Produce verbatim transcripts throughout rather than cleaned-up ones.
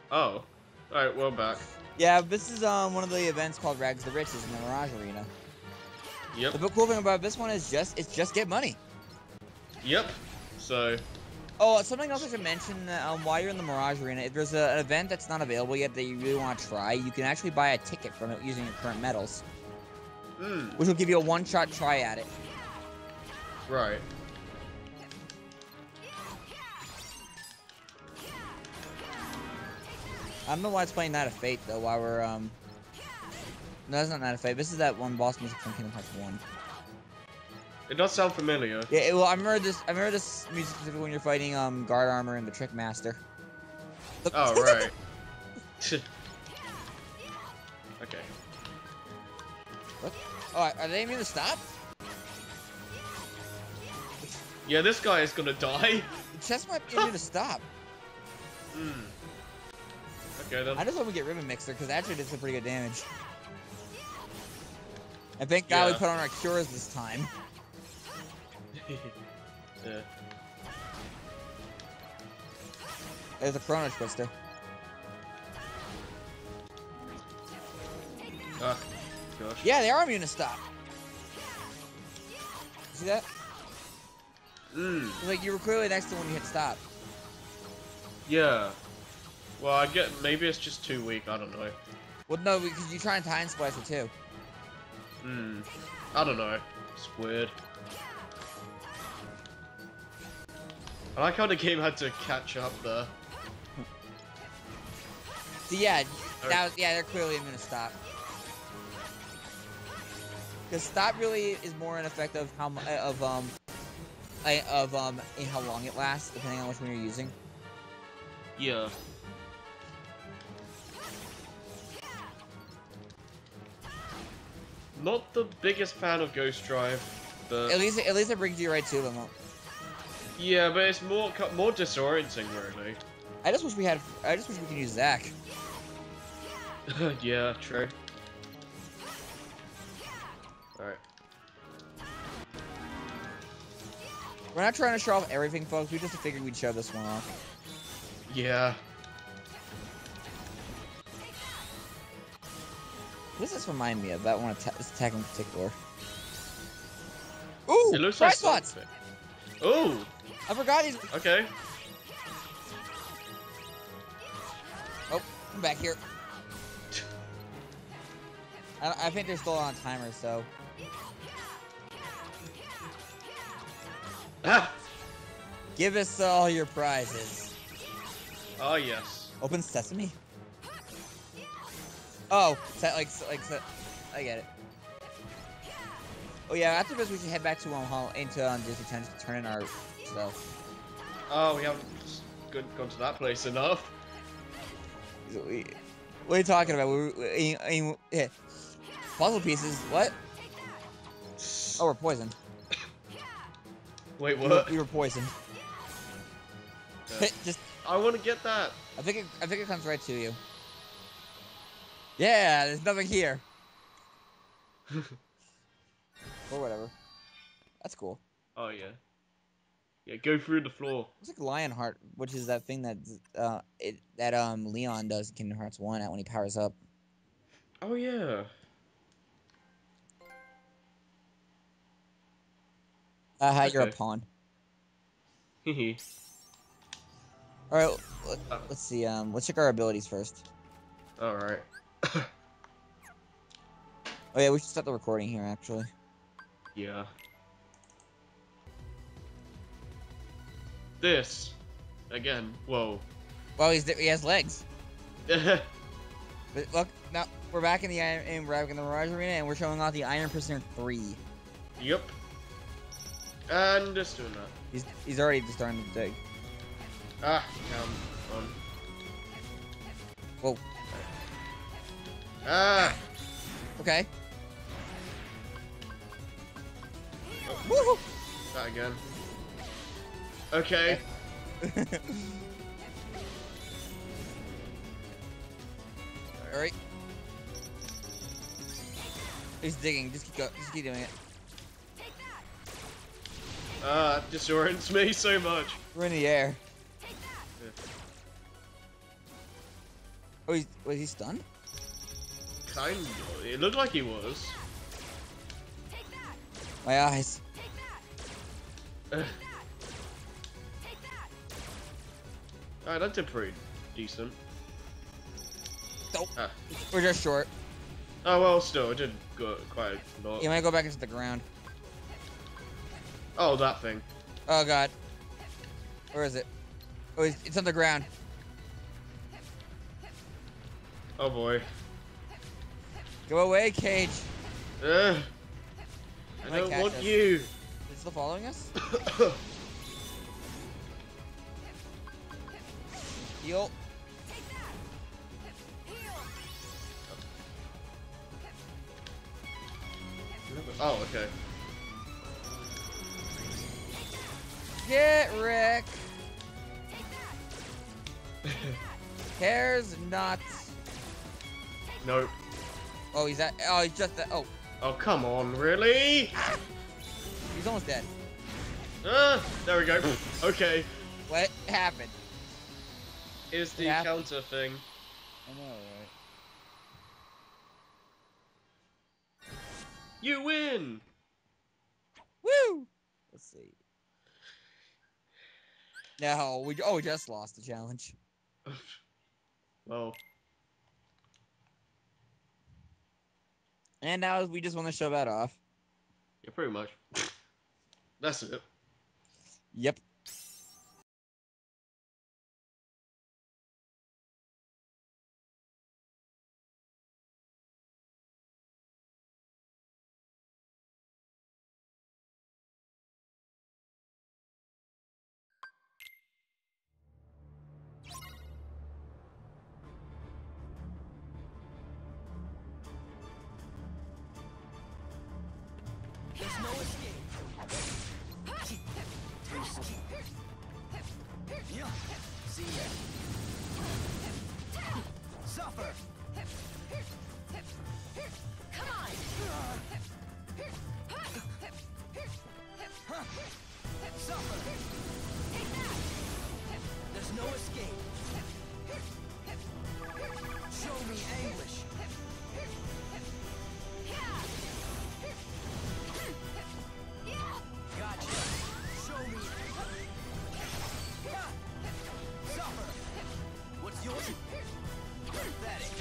Oh. Alright, we're back. Yeah, this is um one of the events called Rags to Riches in the Mirage Arena. Yep. The cool thing about this one is just it's just get money. Yep. So. Oh, something else I should mention. Um, while you're in the Mirage Arena, if there's a, an event that's not available yet that you really want to try, you can actually buy a ticket from it using your current medals, Hmm. which will give you a one-shot try at it. Right. I don't know why it's playing Night of Fate though. While we're um, no, that's not Night of Fate. This is that one boss music from Kingdom Hearts one. It does sound familiar. Yeah, it, well, I remember this. I remember this music specifically when you're fighting um Guard Armor and the Trick Master. Look. Oh right. Okay. What? Oh, are they immune to stop? Yeah, this guy is gonna die. The chest might be immune to stop. Hmm. Okay then. I just hope we get Ribbon Mixer because actually did some pretty good damage. And thank God Yeah. we put on our cures this time. Yeah. There's a Chrono Twister. Ah, gosh. Yeah, they are immune to stop. See that? Hmm. Like you were clearly next to when you hit stop. Yeah. Well, I get maybe it's just too weak. I don't know. Well, no, because you try and time splice it too. Hmm. I don't know. It's weird. I like how the game had to catch up there. So yeah, Okay. now yeah, they're clearly immune to stop. Because stop really is more an effect of how mu- of um I- of um in how long it lasts, depending on which one you're using. Yeah. Not the biggest fan of Ghost Drive, but At least at least it brings you right to them. yeah, but it's more co- more disorienting, really. I just wish we had. I just wish we could use Zack. Yeah, true. Alright. We're not trying to show off everything, folks. We just figured we'd show this one off. Yeah. What does this remind me of? That one atta this attack in particular. Ooh, It looks Fry like spots. something. Ooh, I forgot he's. okay. Oh, I'm back here. I, I think they're still on timer, so. Ah! Give us all your prizes. Oh, yes. Open sesame. Oh, set like like set. I get it. Oh yeah, after this we should head back to um hall into um Disney Town to turn in our stuff. Oh, we haven't gone gone to that place enough. We- What are you talking about? We, we, I mean, yeah. Puzzle pieces. What? Oh, we're poisoned. Wait, We were, what? we were poisoned. Yeah. Just, I want to get that. I think it, I think it comes right to you. Yeah, there's nothing here. Or whatever. That's cool. Oh, yeah. Yeah, go through the floor. It's like Lionheart, which is that thing that uh it that um Leon does in Kingdom Hearts one at when he powers up. Oh, yeah. Uh, hi, you're a Okay. pawn. Hehe. All right, let, Uh. let's see. Um, let's check our abilities first. Alright. Oh yeah, we should start the recording here actually. Yeah. This. Again. Whoa. Well, he's he has legs. But look, now we're back in the Iron, in, we're back in the Mirage Arena, and we're showing off the Iron Prisoner three. Yep. And just doing that. He's he's already just starting to dig. Ah, come on. Whoa. Ah! Okay. Woohoo! That again. Okay. All right. He's digging. Just keep go. Just keep doing it. Ah, that disorients me so much. We're in the air. Oh, he's, was he stunned? Kind of. It looked like he was. My eyes. Alright, that did pretty decent. Nope. Ah. We're just short. Oh well, still, it did go quite a lot. You might go back into the ground. Oh, that thing. Oh god. Where is it? Oh, it's, it's on the ground. Oh boy. Go away, Cage. Ugh. I Might don't catch want us. you. Is it still following us? Heal. Oh, okay. Get Rick. Cares not. Nope. Oh, he's at. Oh, he's just. At, oh, Oh, come on, really? he's almost dead. Ah, there we go. Okay. What happened? Is the Yeah. counter thing. I know, right? You win! Woo! Let's see. No, we oh we just lost the challenge. Well, And now we just want to show that off. yeah, pretty much. That's it. Yep. There's no escape. Yeah. See ya. Suffer. Come on. Suffer. There's no escape. Show me anguish. Gotcha. Show me. Suffer. What's yours? Pathetic.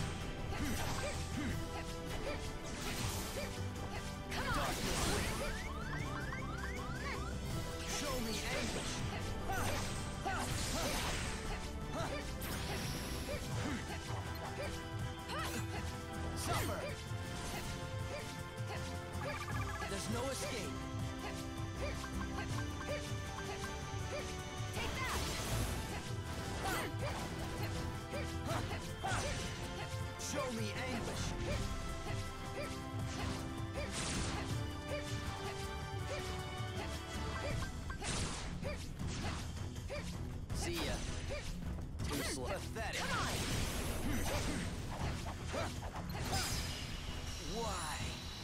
Darkness win. Show me anguish. Suffer. There's no escape. Show me anguish. See ya. Too slow. Pathetic. Why?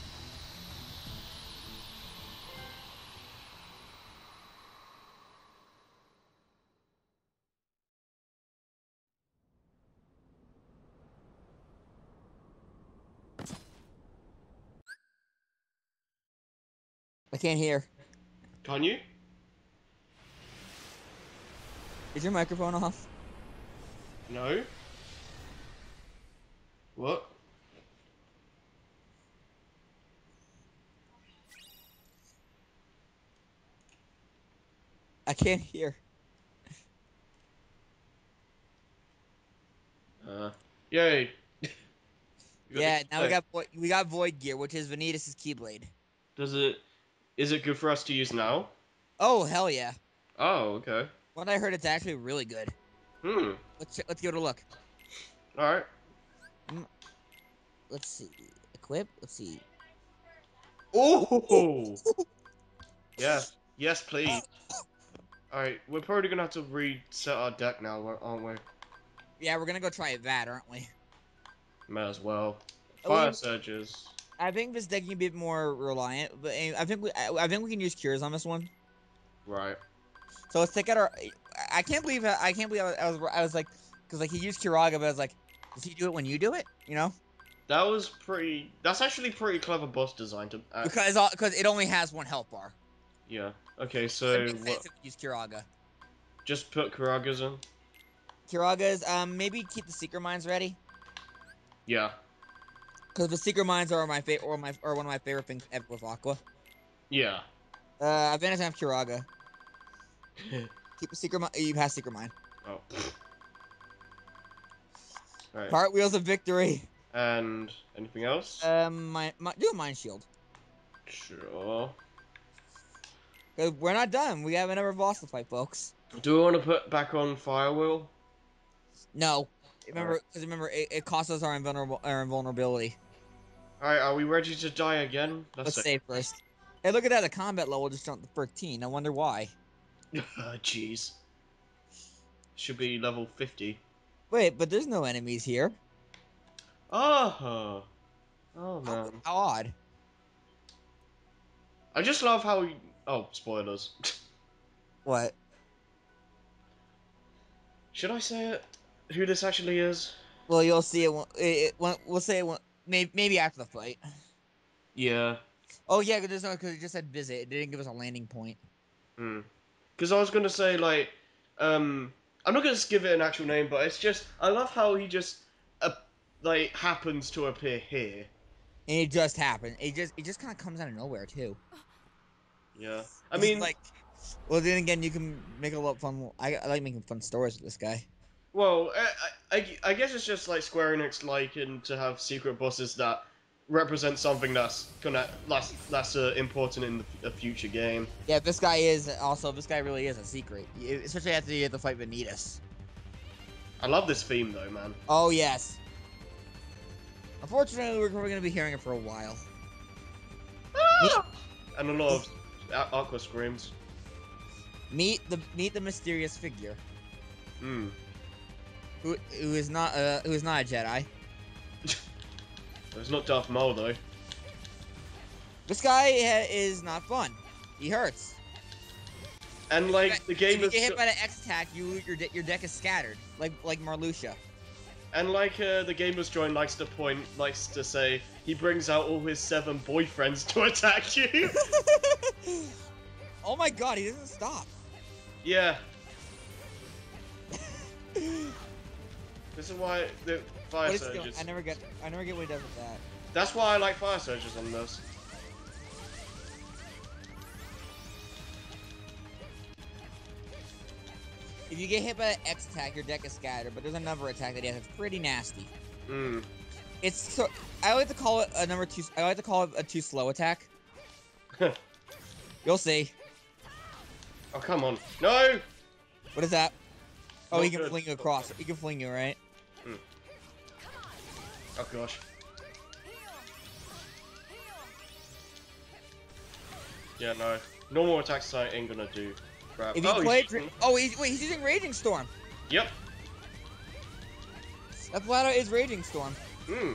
I can't hear. Can you? Is your microphone off? No? What? I can't hear. Uh, yay. You got Yeah, the- now we hey, got Vo- we got Void Gear, which is Vanitas' Keyblade. Does it... Is it good for us to use now? Oh hell yeah! Oh, okay. What I heard, it's actually really good. Hmm. Let's ch- let's give it a look. Alright. Let's see. Equip. Let's see. Oh! Yeah. Yes, please. Alright, we're probably gonna have to reset our deck now, aren't we? Yeah, we're gonna go try that, aren't we? Might as well. Oh, Fire we- surges. I think this deck can be a bit more reliant, but eh, I think we I, I think we can use cures on this one. Right. So let's take out our. I can't believe I can't believe I was I was like because like he used Kiraga, but I was like Does he do it when you do it? You know? That was pretty. That's actually pretty clever boss design to. Uh, Because uh, because it only has one health bar. yeah. Okay, It so makes sense what? if we use Kiraga. Just put Kuraga's in. Kiraga's um maybe keep the secret mines ready. Yeah. Because the secret mines are my favorite, or my, or one of my favorite things ever with Aqua. Yeah. Uh, Advantage have Kiraga. Keep a secret mine. You pass secret mine. Oh. Alright. Cartwheels of victory. And anything else? Um, my, my do a mind shield. Sure. Cause we're not done. We have another boss to fight, folks. Do we want to put back on Firewheel? No, remember, because remember, it, it costs us our invulnerable, our invulnerability. Alright, are we ready to die again? Let's it. save first. Hey, look at that. The combat level just jumped to thirteen. I wonder why. Jeez. Should be level fifty. Wait, but there's no enemies here. Oh. Oh man. How odd. I just love how. He... Oh, spoilers. What? Should I say it? Who this actually is? Well, you'll see it. It, it we'll say it. Maybe maybe after the fight. Yeah. Oh yeah, because it just said visit. It didn't give us a landing point. Hmm. Because I was gonna say like, um, I'm not gonna give it an actual name, but it's just I love how he just, uh, like happens to appear here. And it just happened. It just it just kind of comes out of nowhere too. Yeah. I It's mean, like, well, then again, you can make a lot of fun. I, I like making fun stories with this guy. well, I, I, I guess it's just like Square Enix liking to have secret bosses that represent something that's gonna that's that's uh, important in the, a future game. Yeah, this guy is also. This guy really is a secret, especially after you have to fight Vanitas. I love this theme though, man. Oh yes. Unfortunately, we're probably gonna be hearing it for a while. And a lot of a- Aqua screams. Meet the meet the mysterious figure Hmm. who who is not uh who is not a Jedi. It's not Darth Maul though. This guy ha is not fun. He hurts. And like the game if you is get hit so- by the X attack, you your de your deck is scattered, like like Marluxia. and like uh, the Gamers Join likes to point, likes to say, he brings out all his seven boyfriends to attack you. Oh my god, he doesn't stop. Yeah. This is why the fire What is he doing? surges. I never get I never get what he does with that. That's why I like fire surges on this. If you get hit by an X attack, your deck is scattered, but there's another attack that he has that's pretty nasty. Hmm. It's so I like to call it a number two. I like to call it a too slow attack. You'll see. Oh come on! No! What is that? Oh, Not he can good. fling you across. He can fling you, right? Oh gosh. Yeah, no. Normal attacks I ain't gonna do. Crap. If you oh, play, he's- Dra- oh, he's, wait, he's using Raging Storm. Yep. That flat out is Raging Storm. Hmm.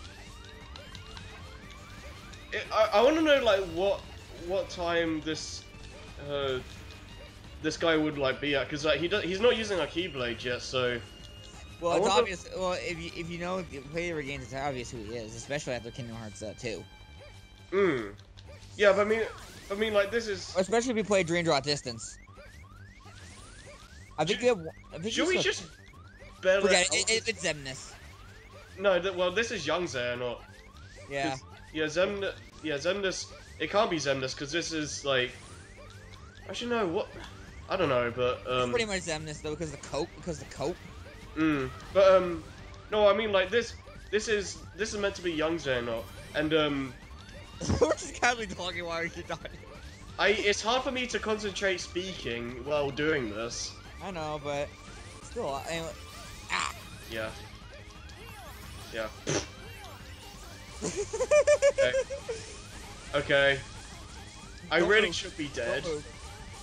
It, I, I want to know like what what time this uh this guy would like be at, because like he does, he's not using a Keyblade yet, so Well, I it's wonder- obvious. Well, if you if you know if you play the games, it's obvious who he is, especially after Kingdom Hearts uh, two. hmm. Yeah, but I mean, I mean like this is. Especially if you play Dream Drop Distance. I think Should- we have. I think Should we have- just barely? forget it? it, it it's Xemnas. No, th well this is Young Xehanort. Yeah. Yeah, Zem. Yeah, Zemnis. It can't be Zemnis because this is like. Actually, no. What? I don't know, but It's um. pretty much Xemnas though, because the coat, because the coat. Mm, but um. No, I mean like this. This is this is meant to be Young Xehanort, and um. We're just casually talking while you're talking. I. It's hard for me to concentrate speaking while doing this. I know, but still, I, ah. Yeah. Yeah. okay. Okay. I Don't really move. should be dead. Don't move.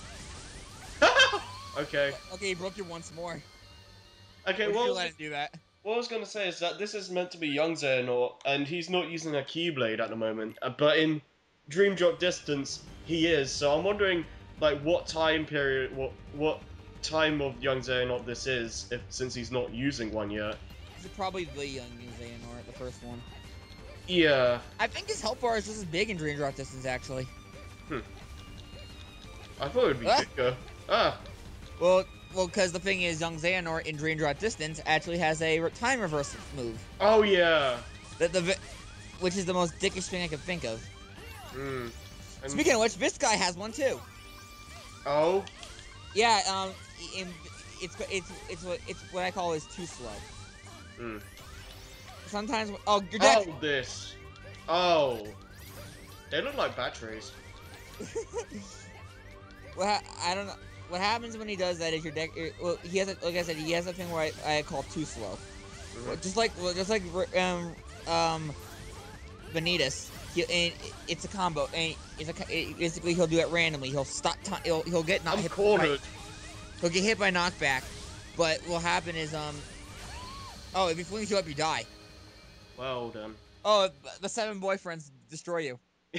Okay. Okay, he broke you once more. Okay, Would well, you let him do that? what I was gonna say is that this is meant to be Young Xehanort, and he's not using a Keyblade at the moment. uh, But in Dream Drop Distance, he is. So I'm wondering, like, what time period, what what time of Young Xehanort this is, if since he's not using one yet. It's probably the young Xehanort, the first one. Yeah. I think his health bar is just as big in Dream Drop Distance, actually. Hmm. I thought it would be Ah. bigger. Ah. Well, well, because the thing is, young Xehanort in Dream Drop Distance actually has a re- time reverse move. Oh yeah. The, the vi- which is the most dickish thing I could think of. Hmm. And- Speaking of which, this guy has one too. Oh. Yeah, um, in, it's it's it's what it's what I call is too slow. Hmm. Sometimes, oh, you're dead. Oh, this. Oh. They look like batteries. What ha- I don't know. What happens when he does that is your deck. er, Well, he has a, like I said, he has a thing where I, I call too slow. Mhm. Well, just like well, just like um um Vanitas. He, and it's a combo, and it's a it, basically he'll do it randomly. He'll stop. T- he'll he'll get not I'm hit. By, cornered. he'll get hit by knockback, but what'll happen is um. Oh, if he flings you up, you die. Well done. Oh, the seven boyfriends destroy you.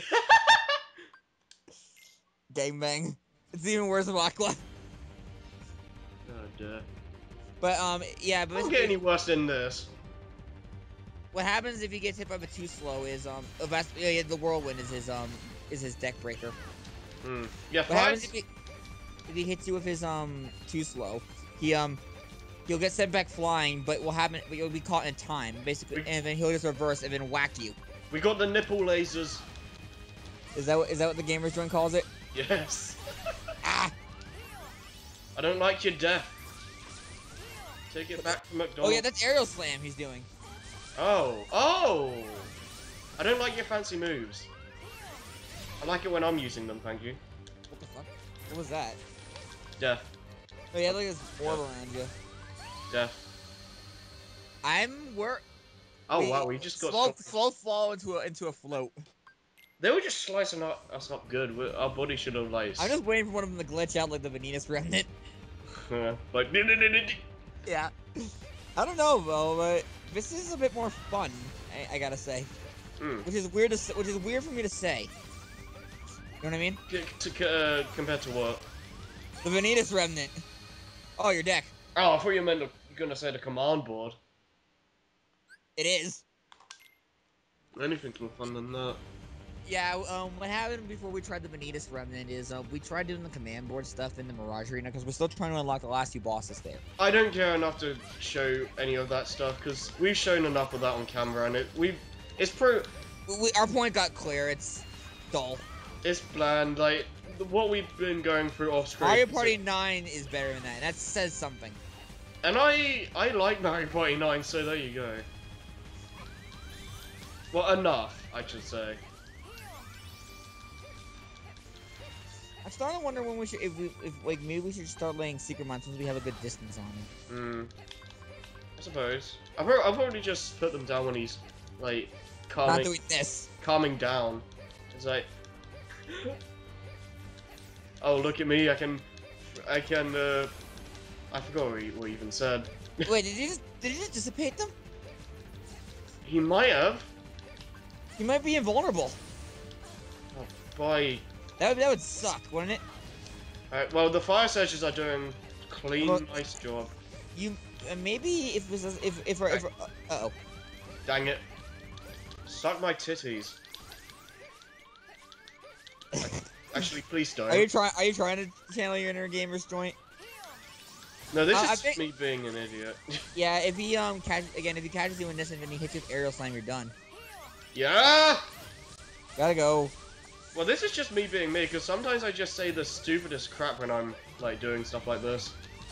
Gangbang. It's even worse than Aqua. Oh dear. But um, yeah, but Don't basically, get any worse than this. what happens if he gets hit by the too slow is um, oh, that's, yeah, the whirlwind is his um, is his deck breaker. Hmm. Yeah, What happens fight. if he if he hits you with his um too slow? He um, he'll get sent back flying, but will happen, but you'll be caught in time basically, We- and then he'll just reverse and then whack you. We got the nipple lasers. Is that what is that what the Gamers Joint calls it? Yes. Ah! I don't like your death. Take it back from Oh McDonald's. yeah, that's aerial slam he's doing. Oh. Oh. I don't like your fancy moves. I like it when I'm using them, thank you. What the fuck? What was that? Death. Oh yeah, look at this orb around you. Death. I'm wor- Oh we- wow, we just got slow, stopped. slow fall into a into a float. They were just slicing up, us up good. We- Our body should have like. I'm just waiting for one of them to glitch out like the Venus Remnant. like. Yeah. I don't know though, but this is a bit more fun. I, I gotta say, Mm. which is weird to say, which is weird for me to say. You know what I mean? C- to, uh, compared to what? The Venus Remnant. Oh, your deck. Oh, I thought you meant the, gonna say the command board. It is. Anything's more fun than that. Yeah, um, what happened before we tried the Vanitas Remnant is uh, we tried doing the command board stuff in the Mirage Arena because we're still trying to unlock the last few bosses there. I don't care enough to show any of that stuff because we've shown enough of that on camera, and it we've it's pro We, we, our point got clear. It's dull. it's bland. Like what we've been going through off screen. Mario Party nine is better than that. That says something. And I I like Mario Party nine, so there you go. Well, enough, I should say. I'm starting to wonder when we should, if we, if like maybe we should start laying secret mines since we have a good distance on it. Hmm. I suppose. I've, al- I've already just put them down when he's like Not calming doing this. calming down. It's like, oh look at me, I can, I can. Uh, I forgot what he, what he even said. Wait, did you just did you just dissipate them? He might have. You might be invulnerable. Oh, boy. That would that would suck, wouldn't it? Alright, well the fire searchers are doing clean, Well- nice job. You uh, maybe if this is, if if if, if uh oh. Dang it. Suck my titties. Actually, please don't. Are you trying? Are you trying to channel your inner Gamers Joint? No, this Uh, I is think- me being an idiot. Yeah. If he um catch again, if he catches you in this and then he hits you with aerial slam, you're done. Yeah! Gotta go. Well, this is just me being me, because sometimes I just say the stupidest crap when I'm, like, doing stuff like this.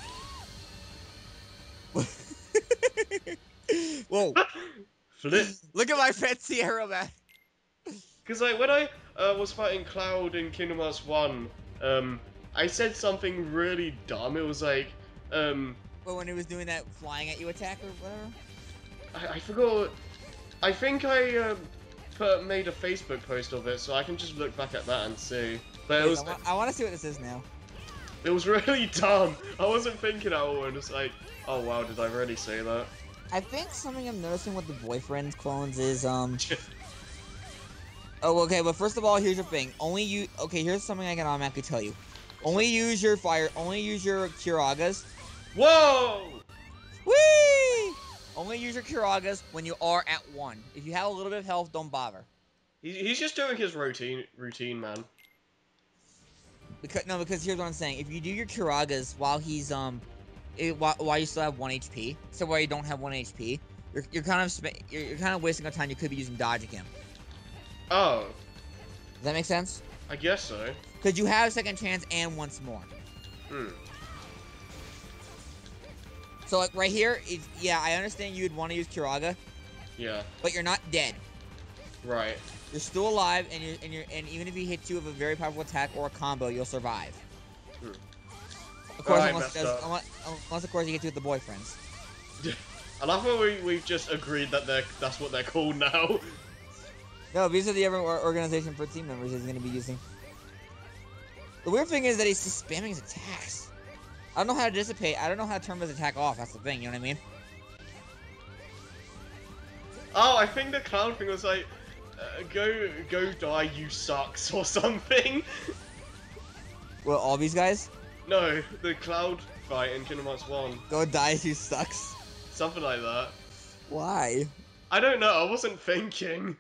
Whoa! Flip. Look at my fancy arrow, man. Because, like, when I uh, was fighting Cloud in Kingdom Hearts one, um, I said something really dumb. It was like, um, But when he was doing that flying at you attack or whatever. I, I forgot. I think I um, put, made a Facebook post of it, so I can just look back at that and see. But it Wait, was, I, wa- I want to see what this is now. it was really dumb. I wasn't thinking at all, and it's like, oh wow, did I really say that? I think something I'm noticing with the boyfriend clones is um. Oh, okay. But first of all, here's your thing. Only you. Okay, here's something I can automatically tell you. Only use your fire. Only use your Kiragas. Whoa! Whee! Only use your Kiragas when you are at one. If you have a little bit of health, don't bother. He, he's just doing his routine, routine, man. Because no, because here's what I'm saying. If you do your Kiragas while he's um, it, while, while you still have one H P, so while you don't have one H P, you're you're kind of sp you're, you're kind of wasting a time. You could be using dodging him. Oh, Does that make sense? I guess so. Because you have a second chance and once more. Hmm. So like right here, it, yeah, I understand you'd want to use Kiraga, Yeah. but you're not dead. Right. You're still alive, and you're and you're and even if he hits you with a very powerful attack or a combo, you'll survive. Hmm. Of course, Alright, unless, messed up. unless, unless of course you get to with the boyfriends. I love how we we've just agreed that they're that's what they're called now. No, these are the other or- organization for team members he's going to be using. The weird thing is that he's just spamming his attacks. I don't know how to dissipate. I don't know how to turn his attack off. That's the thing. You know what I mean? Oh, I think the clown thing was like, uh, go go die, you sucks or something. Well, all these guys No, the cloud fight in Kingdom Hearts one, go die. Who sucks? something like that. Why? I don't know. I wasn't thinking.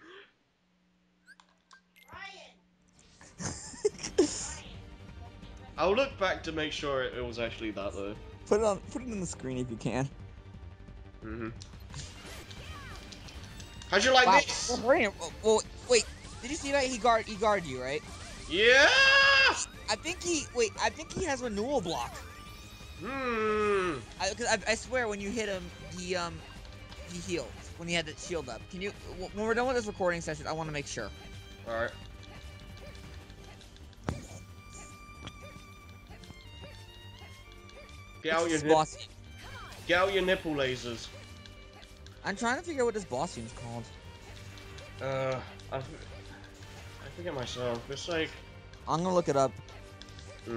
I'll look back to make sure it, it was actually that though. Put it on. Put it on the screen if you can. Mhm. How'd you like Wow. this? Well, wait, well, wait. Did you see that he guard he guarded you, right? Yeah. I think he wait. I think he has renewal block. Hmm. I, cause I, I swear when you hit him, he um he heals when he had the shield up. Can you when we're done with this recording session? I want to make sure. All right. Get out your This nip- boss. get out your nipple lasers. I'm trying to figure out what this boss team's called. Uh, I, f- I forget myself. It's like, I'm gonna look it up. hmm.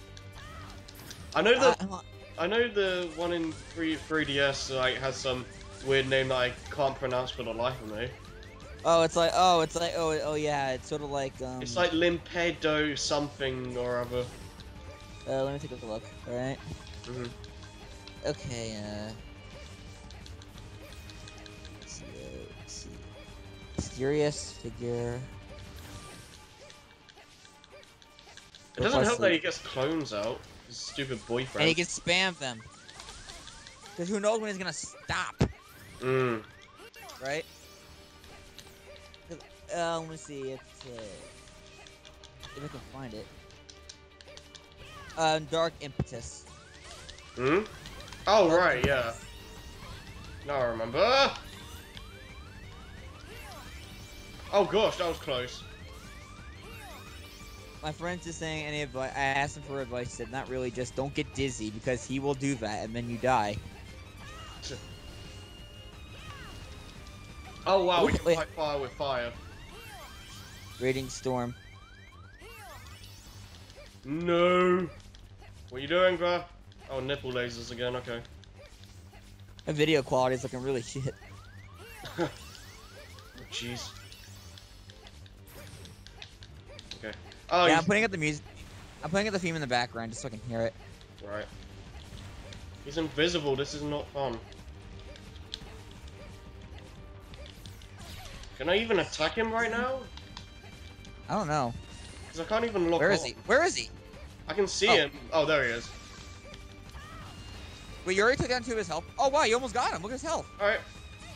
I know the Uh, I know the one in three 3DS like has some weird name that I can't pronounce for the life of me. oh, it's like oh, it's like oh, oh yeah, it's sort of like um. It's like Limpedo something or other. Uh, let me take a look. All right. Hmm. Okay. Uh. Let's see. Uh, let's see. Mysterious figure. It doesn't help that Precisely. he gets clones out. His stupid boyfriend. And he can spam them. Because who knows when he's gonna stop, Mm. right? Uh, let me see if uh, if I can find it. Um, Dark Impetus. Hmm. Oh right, yeah. Now I remember. Oh gosh, that was close. My friend's just saying any advice. I asked him for advice. He said, not really, just don't get dizzy because he will do that and then you die. Oh wow, we Ooh, can wait. fight fire with fire. Raging Storm. No. What are you doing, bruh? Oh, nipple lasers again. Okay. The video quality is looking really shit. Oh, jeez. Okay. Oh, yeah, you- I'm putting up the music. I'm putting up the theme in the background just so I can hear it. right. He's invisible. This is not fun. Can I even attack him right now? I don't know. Because I can't even look. Where is on. he? Where is he? I can see Oh. him. Oh, there he is. Wait, you already took down two of his health? Oh wow, you almost got him. Look at his health. All right.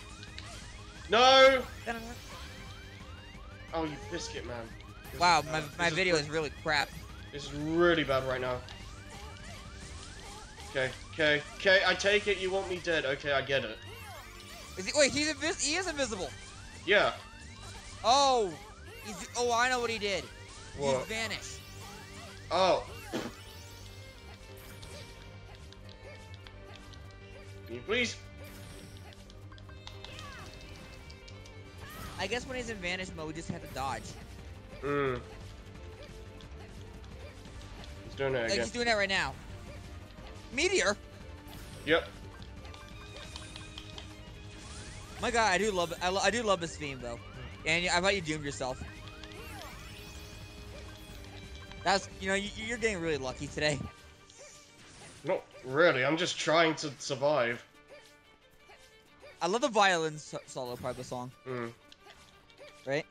No. Oh, you biscuit man. This Wow, is my, bad. my This video is is really crap. This is really bad right now. Okay, okay, okay, I take it you want me dead. Okay, I get it. Is he, wait, he's invis he is invisible. Yeah. Oh, he's, oh, I know what he did. What? He's vanished. Oh. Can you please? I guess when he's in vanish mode, we just have to dodge. Hmm. He's doing it Like again. he's doing that right now. Meteor. Yep. My God, I do love it. I, lo I do love this theme though. And I thought you doomed yourself. That's you know you, you're getting really lucky today. Not really. I'm just trying to survive. I love the violin so solo part of the song, Hmm. right?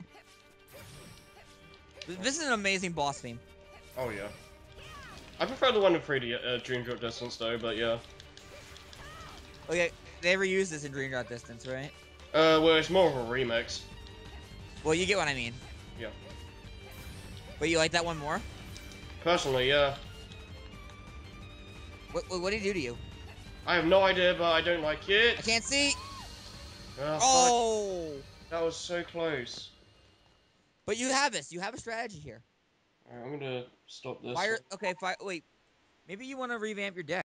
Th- This is an amazing boss theme. Oh yeah. I prefer the one in three D, uh, Dream Drop Distance though, but yeah. Okay, they reused this in Dream Drop Distance, right? Uh, well, it's more of a remix. Well, you get what I mean. Yeah. But you like that one more? Personally, yeah. What, what, what did he do to you? I have no idea, but I don't like it. I can't see. Ah, fuck. Oh! That was so close. But you have this. You have a strategy here. Alright, I'm gonna stop this. Fire. Okay, fire. Wait. Maybe you want to revamp your deck.